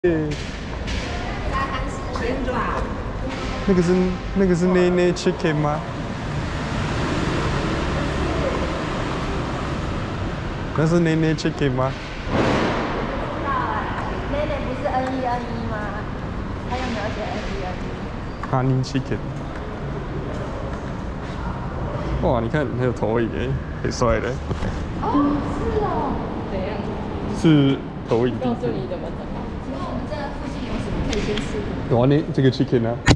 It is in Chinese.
那个是内 chicken 吗？那是内 chicken 吗？ 不知道哎，内不是 N1N1吗？他有没有写 N1N1？ Honey chicken。哇，你看还有投影哎，很帅的。 哦，是哦。怎样？ 是投影。 告诉你怎么整。请问我们这附近有什么可以先吃的？ 哇，这个 chicken 啊。